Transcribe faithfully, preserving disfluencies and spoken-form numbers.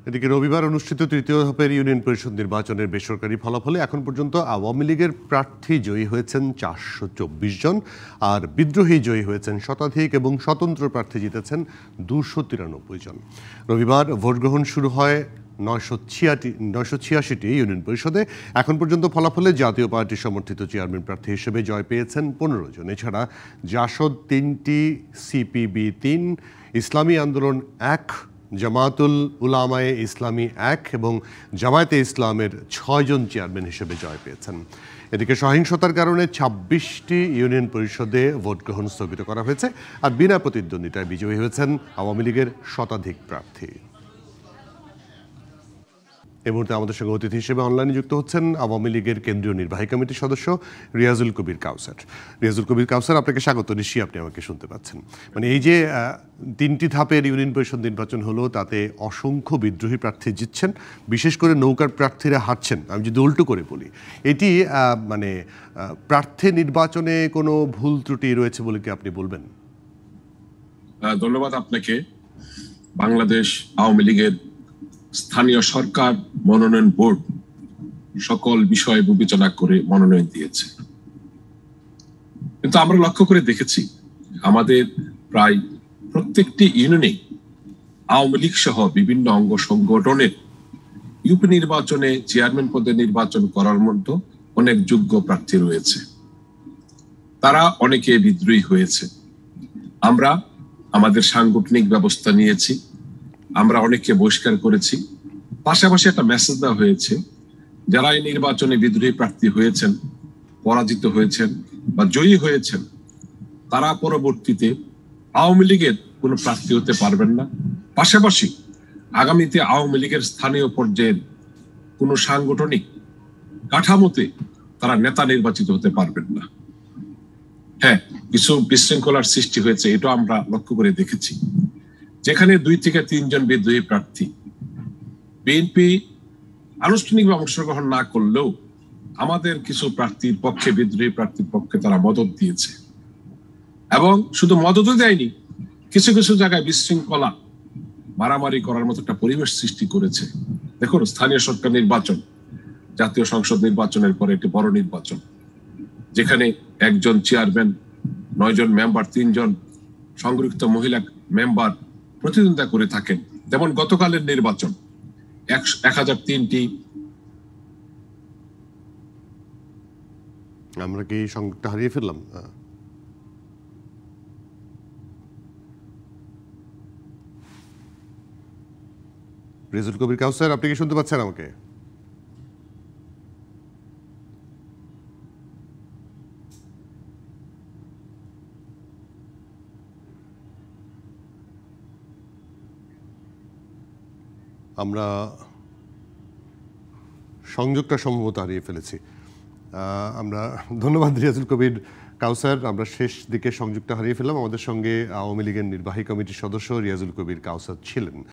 এদিকে রবিবার অনুষ্ঠিত তৃতীয় ধাপের ইউনিয়ন পরিষদ নির্বাচনের বেসরকারি ফলাফলে এখন পর্যন্ত আওয়ামী লীগের প্রার্থী জয়ী হয়েছেন চারশো চব্বিশ জন, আর বিদ্রোহী জয়ী হয়েছেন শতাধিক এবং স্বতন্ত্র প্রার্থী জিতেছেন দুশো তিরানব্বই জন। রবিবার ভোট গ্রহণ শুরু হয় নয়শো ছিয়াশি নয়শো ছিয়াশিটি ইউনিয়ন পরিষদে। এখন পর্যন্ত ফলাফলে জাতীয় পার্টি সমর্থিত চেয়ারম্যান প্রার্থী হিসেবে জয় পেয়েছেন পনেরো জন। এছাড়া জাসদ তিনটি, সিপিবি তিন, ইসলামী আন্দোলন এক, জামাতুল উলামায়ে ইসলামী এক এবং জামায়াতে ইসলামের ছয়জন চেয়ারম্যান হিসেবে জয় পেয়েছেন। এদিকে সহিংসতার কারণে ছাব্বিশটি ইউনিয়ন পরিষদে ভোট গ্রহণ স্থগিত করা হয়েছে, আর বিনা প্রতিদ্বন্দ্বিতায় বিজয়ী হয়েছেন আওয়ামী লীগের শতাধিক প্রার্থী। এই মুহূর্তে আমাদের সঙ্গে অতিথি হিসেবে অনলাইনে যুক্ত হচ্ছেন আওয়ামী লীগের কেন্দ্রীয় নির্বাহী কমিটির সদস্য রিয়াজুল কবির কাউসার। রিয়াজুল কবির কাউসার, আপনাকে স্বাগত। নিশ্চয়ই আপনি আমাকে শুনতে পাচ্ছেন। মানে এই যে তিনটি ধাপের ইউনিয়ন পরিষদ নির্বাচন হলো, তাতে অসংখ্য বিদ্রোহী প্রার্থী জিতছেন, বিশেষ করে নৌকার প্রার্থীরা হারছেন। আমি যদি উল্টো করে বলি, এটি মানে প্রার্থী নির্বাচনে কোনো ভুল ত্রুটি রয়েছে বলে কি আপনি বলবেন? ধন্যবাদ আপনাকে। বাংলাদেশ আওয়ামী লীগের স্থানীয় সরকার মনোনয়ন বোর্ড সকল বিষয় বিবেচনা করে মনোনয়ন দিয়েছে, কিন্তু আমরা লক্ষ্য করে দেখেছি আমাদের প্রায় প্রত্যেকটি ইউনিয়নে আওয়ামী লীগ সহ বিভিন্ন অঙ্গ সংগঠনের ইউপি নির্বাচনে চেয়ারম্যান পদে নির্বাচন করার মতো অনেক যোগ্য প্রার্থী রয়েছে। তারা অনেকে বিদ্রোহী হয়েছে। আমরা আমাদের সাংগঠনিক ব্যবস্থা নিয়েছি, আমরা অনেককে বহিষ্কার করেছি। পাশাপাশি একটা মেসেজ দেওয়া হয়েছে, যারা এই নির্বাচনে বিদ্রোহী প্রার্থী হয়েছেন, পরাজিত হয়েছেন বা জয়ী হয়েছেন, তারা পরবর্তীতে আওয়ামী লীগের কোনো প্রার্থী হতে পারবেন না। পাশাপাশি আগামীতে আওয়ামী লীগের স্থানীয় পর্যায়ের কোনো সাংগঠনিক কাঠামোতে তারা নেতা নির্বাচিত হতে পারবেন না। হ্যাঁ, কিছু বিশৃঙ্খলার সৃষ্টি হয়েছে, এটা আমরা লক্ষ্য করে দেখেছি। যেখানে দুই থেকে তিনজন বিদ্রোহী প্রার্থী, বিএনপি আনুষ্ঠানিকভাবে অংশগ্রহণ না করলেও আমাদের কিছু প্রার্থীর পক্ষে, বিদ্রোহী প্রার্থীর পক্ষে তারা মদত দিয়েছে, এবং শুধু মদতও দেয়নি, কিছু কিছু জায়গায় বিশৃঙ্খলা, মারামারি করার মতো একটা পরিবেশ সৃষ্টি করেছে। দেখুন, স্থানীয় সরকার নির্বাচন জাতীয় সংসদ নির্বাচনের পরে একটি বড় নির্বাচন, যেখানে একজন চেয়ারম্যান, নয়জন মেম্বার, তিনজন সংরক্ষিত মহিলা মেম্বার প্রতিদ্বন্দ্বিতা করে থাকেন। যেমন গতকালের নির্বাচন এক হাজার তিনটি। আমরা কি সংযোগটা হারিয়ে ফেললাম? রিয়াজুল কবির কাউসার, আপনি কি শুনতে পাচ্ছেন আমাকে? আমরা সংযোগটা সম্ভবত হারিয়ে ফেলেছি। আমরা ধন্যবাদ রিয়াজুল কবির কাউসার। আমরা শেষ দিকে সংযোগটা হারিয়ে ফেললাম। আমাদের সঙ্গে আওয়ামী লীগের নির্বাহী কমিটির সদস্য রিয়াজুল কবির কাউসার ছিলেন।